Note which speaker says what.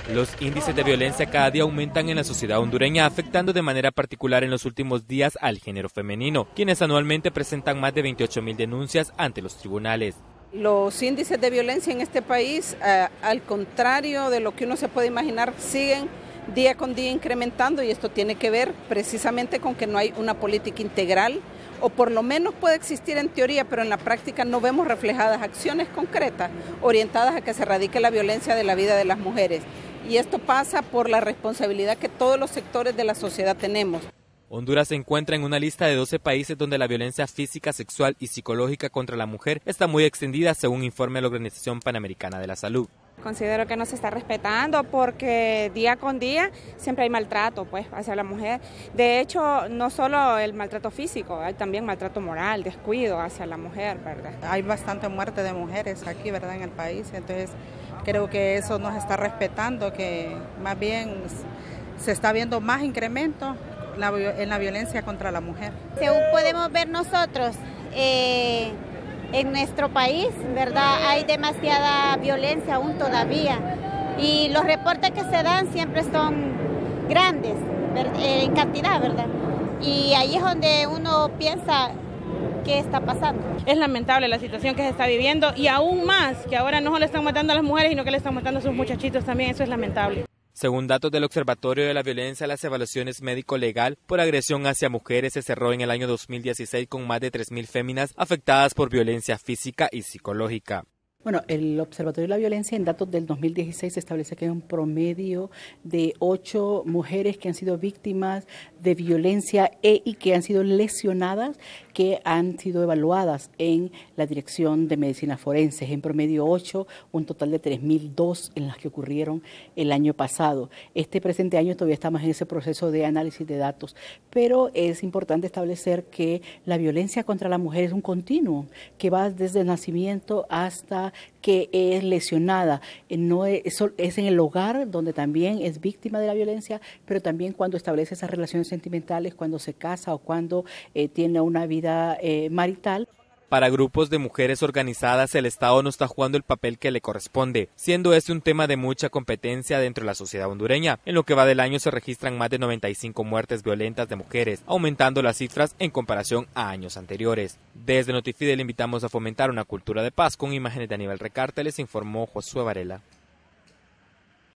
Speaker 1: Los índices de violencia cada día aumentan en la sociedad hondureña, afectando de manera particular en los últimos días al género femenino, quienes anualmente presentan más de 28.000 denuncias ante los tribunales.
Speaker 2: Los índices de violencia en este país, al contrario de lo que uno se puede imaginar, siguen día con día incrementando, y esto tiene que ver precisamente con que no hay una política integral, o por lo menos puede existir en teoría, pero en la práctica no vemos reflejadas acciones concretas orientadas a que se erradique la violencia de la vida de las mujeres. Y esto pasa por la responsabilidad que todos los sectores de la sociedad tenemos.
Speaker 1: Honduras se encuentra en una lista de 12 países donde la violencia física, sexual y psicológica contra la mujer está muy extendida, según informe de la Organización Panamericana de la Salud.
Speaker 3: Considero que no se está respetando porque día con día siempre hay maltrato hacia la mujer. De hecho, no solo el maltrato físico, hay también maltrato moral, descuido hacia la mujer, ¿verdad?
Speaker 4: Hay bastante muerte de mujeres aquí, ¿verdad?, en el país, entonces creo que eso no se está respetando, que más bien se está viendo más incremento en la violencia contra la mujer.
Speaker 5: Según podemos ver nosotros, en nuestro país, ¿verdad?, hay demasiada violencia aún todavía, y los reportes que se dan siempre son grandes en cantidad, ¿verdad? Y ahí es donde uno piensa qué está pasando.
Speaker 6: Es lamentable la situación que se está viviendo, y aún más que ahora no le están matando a las mujeres, sino que le están matando a sus muchachitos también. Eso es lamentable.
Speaker 1: Según datos del Observatorio de la Violencia, las evaluaciones médico-legal por agresión hacia mujeres se cerró en el año 2016 con más de 3.000 féminas afectadas por violencia física y psicológica.
Speaker 7: Bueno, el Observatorio de la Violencia en datos del 2016 establece que hay un promedio de 8 mujeres que han sido víctimas de violencia y que han sido lesionadas, que han sido evaluadas en la Dirección de Medicina Forense. En promedio 8, un total de 3.002 en las que ocurrieron el año pasado. Este presente año todavía estamos en ese proceso de análisis de datos, pero es importante establecer que la violencia contra la mujer es un continuo que va desde el nacimiento hasta que es lesionada. No es en el hogar donde también es víctima de la violencia, pero también cuando establece esas relaciones sentimentales, cuando se casa o cuando tiene una vida marital.
Speaker 1: Para grupos de mujeres organizadas, el Estado no está jugando el papel que le corresponde, siendo este un tema de mucha competencia dentro de la sociedad hondureña. En lo que va del año se registran más de 95 muertes violentas de mujeres, aumentando las cifras en comparación a años anteriores. Desde Notifide le invitamos a fomentar una cultura de paz. Con imágenes de Aníbal Recarte les informó Josué Varela.